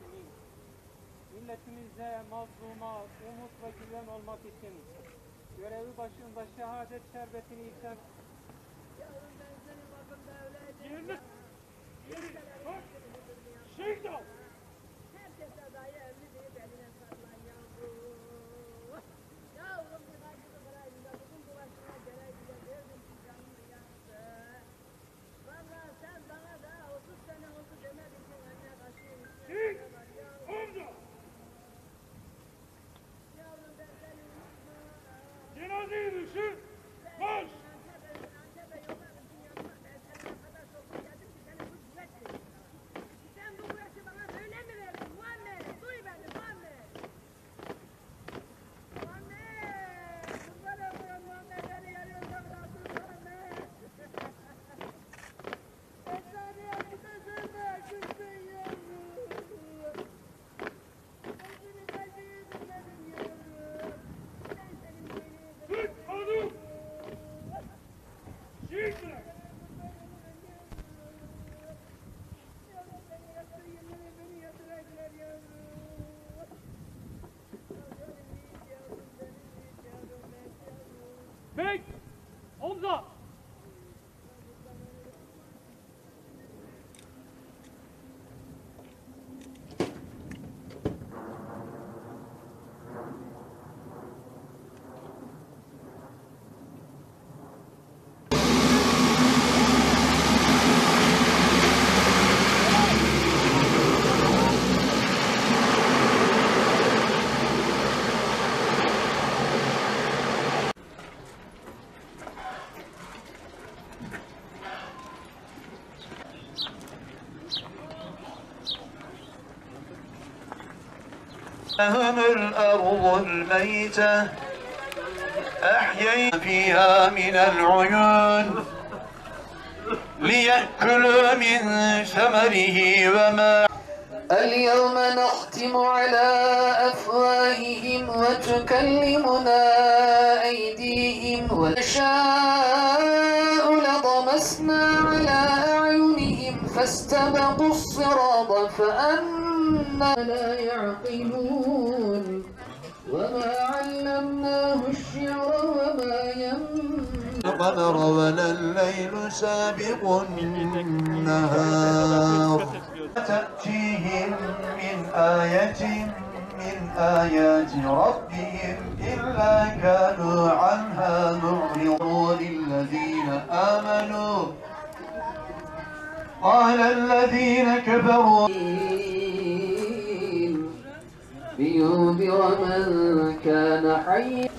alemin. Milletimize mazluma umut ve güven olmak için görevi başında şehadet şerbetini içen yerine şehit ol. Herkese dayı evli deyip eline sarılan yavrum. Yavrum bir acılı kırayında bugün bu başına gereğiyle verdim ki canımı yaktı. Valla sen bana da 30 sene oldu demedin ki anne kaşığın üstüne var yavrum. Yavrum ben seni unutma. Cenazeyi düşün. Marş. Antep'e yollarım ki yanıma. Ben seninle kadar çok geldim ki seni bu güvet verdim. Sen bu güveti bana böyle mi verdin Muhammed? Duy beni Muhammed. Muhammed! Kurban olurum Muhammed, beni yarıyorsan bıraktın Muhammed. Eczaneye gideceğime gitsin yavrum. Gözünü kaçıyı dinledim yavrum. Ben senin beni Türk hanım. Şehit bırak. yavrum beni yaktı yeminle beni yatıraklar yavrum. Bek. Omza. لهم الأرض الميتة أحيينا فيها من العيون ليأكلوا من ثمره وما اليوم نختم على أفواههم وتكلمنا أيديهم ونشاء لطمسنا على أعينهم فاستبقوا الصراط فأنى لا يعقلون وما علمناه الشعر وما ينبغي القمر ولا الليل سابق النهار تأتيهم من آية من آيات ربهم إلا كانوا عنها معرضون للذين آمنوا قال الذين كفروا لينذر من كان حيا